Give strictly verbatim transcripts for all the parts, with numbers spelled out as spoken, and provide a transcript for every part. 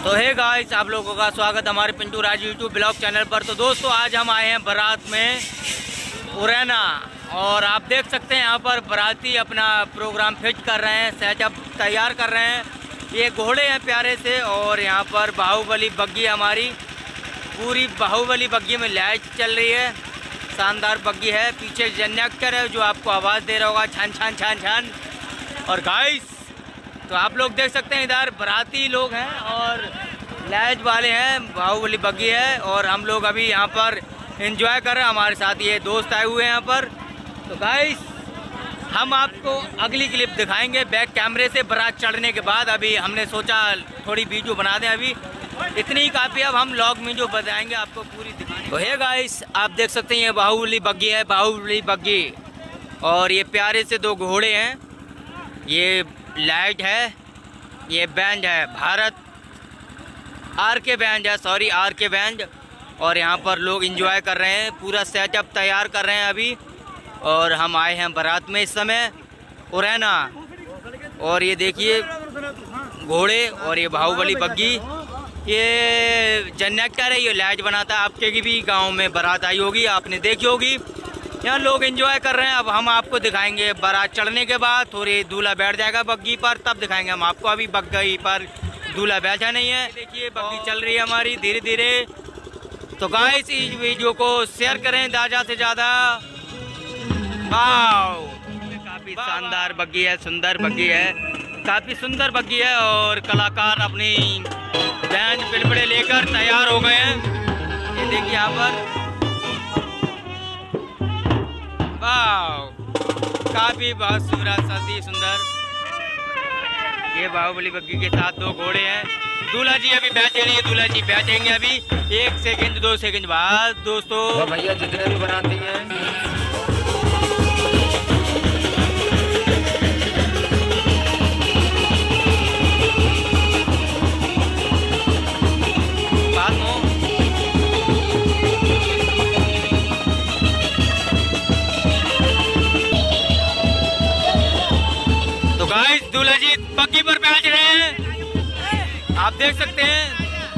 तो hey guys, आप लोगों का स्वागत हमारे Pintu Raj YouTube blog channel पर। तो दोस्तों, आज हम आए हैं बारात में उरैना और आप देख सकते हैं यहाँ पर बाराती अपना प्रोग्राम फिट कर रहे हैं, सेटअप तैयार कर रहे हैं। ये घोड़े हैं प्यारे से और यहाँ पर बाहुबली बग्गी, हमारी पूरी बाहुबली बग्गी में लाइट चल रही है, शानदार बग्गी है। पीछे जनरेटर है जो आपको आवाज़ दे रहा होगा, छान छान छान छान। और गाइस, तो आप लोग देख सकते हैं इधर बाराती लोग हैं और लैज वाले हैं, बाहुबली बग्गी है और हम लोग अभी यहाँ पर एंजॉय कर रहे हैं। हमारे साथ ये दोस्त आए हुए हैं यहाँ पर। तो गाइस, हम आपको अगली क्लिप दिखाएंगे बैक कैमरे से बारात चढ़ने के बाद। अभी हमने सोचा थोड़ी वीडियो बना दें, अभी इतनी ही काफ़ी। अब हम लॉग में जो बताएंगे आपको पूरी दिखाएंगे। तो हे गाइस, आप देख सकते हैं ये बाहुबली बग्गी है, बाहुबली बग्गी। और ये प्यारे से दो घोड़े हैं, ये लाइट है, ये बैंड है भारत आर के बैंड है, सॉरी आर के बैंड। और यहाँ पर लोग एंजॉय कर रहे हैं, पूरा सेटअप तैयार कर रहे हैं अभी। और हम आए हैं बारात में इस समय उरैना। और ये देखिए घोड़े और ये बाहुबली बग्गी, ये जनरेटर है, ये लाइट बनाता है। आपके की भी गांव में बारात आई होगी, आपने देखी होगी। यहाँ लोग एंजॉय कर रहे हैं। अब हम आपको दिखाएंगे बारात चढ़ने के बाद, थोड़ी दूल्हा बैठ जाएगा बग्गी पर, तब दिखाएंगे हम आपको। अभी बग्गी पर दूल्हा बैठा नहीं है। देखिए बग्गी चल रही है हमारी धीरे धीरे। तो गाइस, इस वीडियो को शेयर करें ज़्यादा से ज़्यादा। वाह, काफ़ी शानदार बग्गी है, सुंदर बग्गी है, काफ़ी सुंदर बग्गी है। और कलाकार अपनी बैंड पिलबड़े लेकर तैयार हो गए हैं। ये देखिए यहाँ पर, काफी बहुत सूरत सती सुंदर। ये बाहुबली बग्गी के साथ दो घोड़े हैं। दूल्हा जी अभी बैठे नहीं है, दूल्हा जी बैठेंगे अभी एक सेकंड दो सेकंड बाद। दोस्तों भैया जितने भी बनाती हैं, दूल्हा जी बग्गी पर बैठ रहे हैं, आप देख सकते हैं।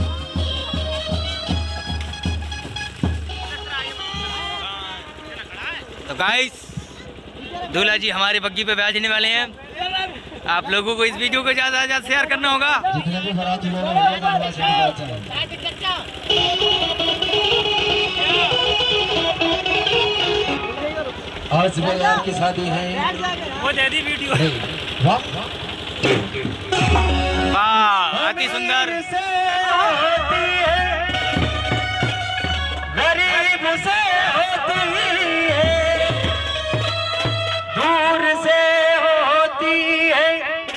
तो गाइस, दूल्हा जी हमारे बग्गी पे बैठने वाले हैं। आप लोगों को इस वीडियो को ज्यादा से ज्यादा शेयर करना होगा। जितने भी बाराती लोग हैं, आज में यार की शादी है, वो दे दी वीडियो। वाह, अति सुंदर। गरीब से होती है, दूर से होती है,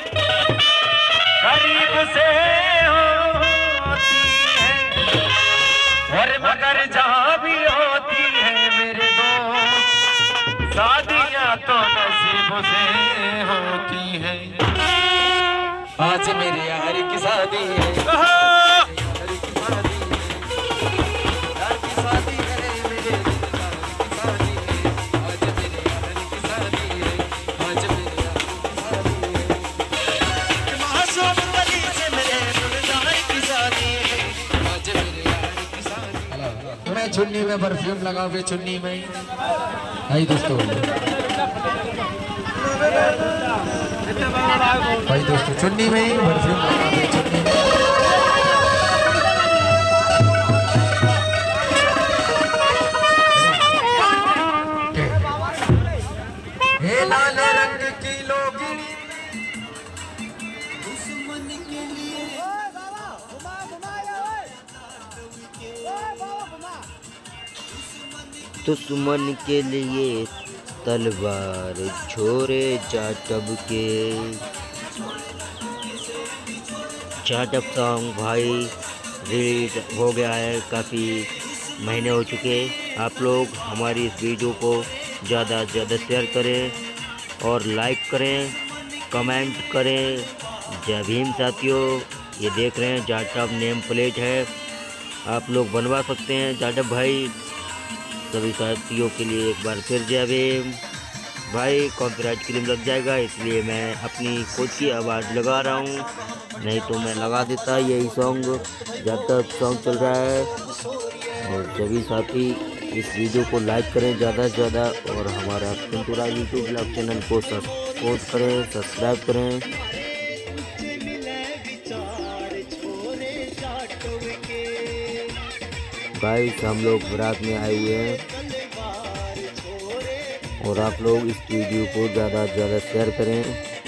गरीब से होती है, और मगर जहाँ भी होती है मेरे दोस्त, शादियाँ तो नसीब से होती है। आज मेरे यार की शादी है, यार की शादी है, यार की शादी है, मेरे यार की शादी है। आज मेरे यार की शादी है, आज मेरे यार की शादी है। मासूम गली से मेरे दुल्हन की शादी है, आज मेरे यार की शादी है। मैं चुन्नी में परफ्यूम लगा हुए, चुन्नी में आई दोस्तों, भाई दोस्तों चुन्नी में ही परफ्यूम लगा दे, चुन्नी में। हे लाल रंग की लोगिनी, दुश्मन के लिए दुश्मन के लिए तलवार छोरे जाटब के। जाटब सॉन्ग भाई रिलीज हो गया है, काफ़ी महीने हो चुके। आप लोग हमारी इस वीडियो को ज़्यादा से ज़्यादा शेयर करें और लाइक करें, कमेंट करें। जय भीम साथियों, ये देख रहे हैं जाटब नेम प्लेट है, आप लोग बनवा सकते हैं जाटब भाई। सभी साथियों के लिए एक बार फिर जय भीम, भाई कॉपीराइट क्लेम लग जाएगा, इसलिए मैं अपनी खुद की आवाज़ लगा रहा हूँ, नहीं तो मैं लगा देता यही सॉन्ग जब तक सॉन्ग चल रहा है। और सभी साथी इस वीडियो को लाइक करें ज़्यादा से ज़्यादा और हमारा Pintu Raj YouTube blog channel को सपोर्ट करें, सब्सक्राइब करें। गाइस हम लोग बारात में आए हुए हैं और आप लोग इस वीडियो को ज़्यादा से ज़्यादा शेयर करें,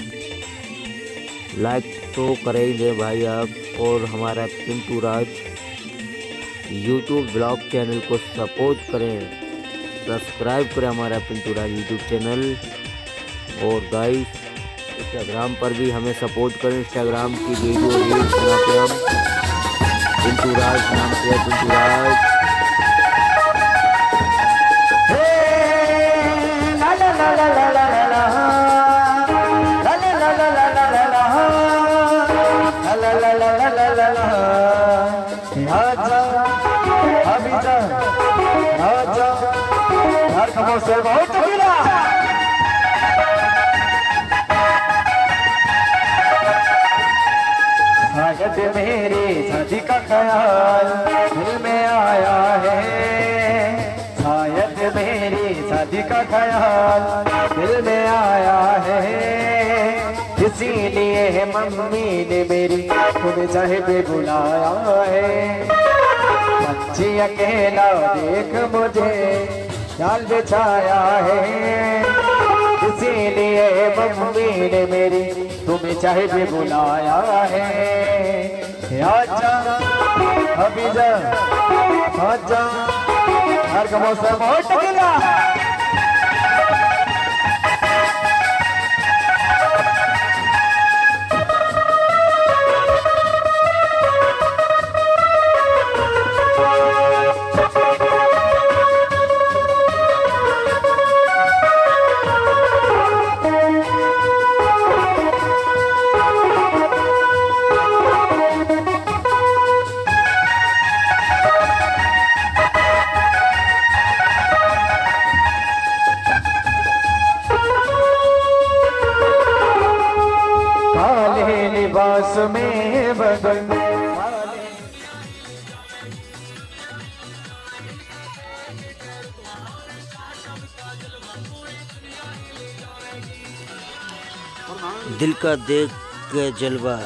लाइक तो करें ही दें भाई आप। और हमारा Pintu Raj YouTube blog channel को सपोर्ट करें, सब्सक्राइब करें हमारा पिंटू राज यूट्यूब चैनल। और गाइस इंस्टाग्राम पर भी हमें सपोर्ट करें, इंस्टाग्राम की वीडियो रील्स बनाते हम पिंटू राज नाम से, पिंटू राज। से बहुत मिला शायद मेरी शादी का ख्याल दिल में आया है, शायद मेरी शादी का ख्याल दिल में आया है, इसीलिए मम्मी ने मेरी तुम्हें चाहे पे बुलाया है। बच्ची अकेला देख मुझे जाल बिछाया है, इसीलिए मम्मी ने मेरी तुम्हें चाहे भी बुलाया है। आजा अभी जा आजा हर का मौसम बहुत गिला लिबास में बदल दिल का देख के जलवा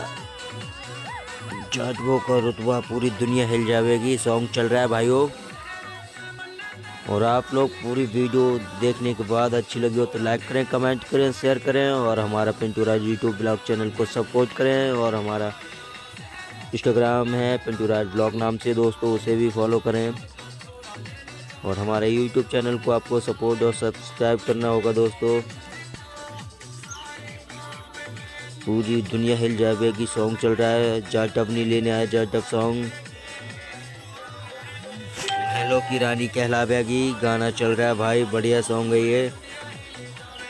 जाटवों का रुतबा पूरी दुनिया हिल जाएगी सॉन्ग चल रहा है भाइयों। और आप लोग पूरी वीडियो देखने के बाद अच्छी लगी हो तो लाइक करें, कमेंट करें, शेयर करें और हमारा Pintu Raj YouTube blog channel को सपोर्ट करें। और हमारा इंस्टाग्राम है पिंटू राज ब्लॉग नाम से दोस्तों, उसे भी फॉलो करें। और हमारे यूट्यूब चैनल को आपको सपोर्ट और सब्सक्राइब करना होगा दोस्तों। पूरी दुनिया हिल जाएगी सॉन्ग चल रहा है, जाटव नहीं लेने आया जाटव सॉन्ग, हेलो की रानी कहलावेगी गाना चल रहा है भाई, बढ़िया सॉन्ग है ये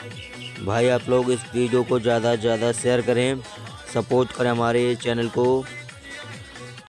भाई। आप लोग इस वीडियो को ज़्यादा से ज़्यादा शेयर करें, सपोर्ट करें हमारे चैनल को।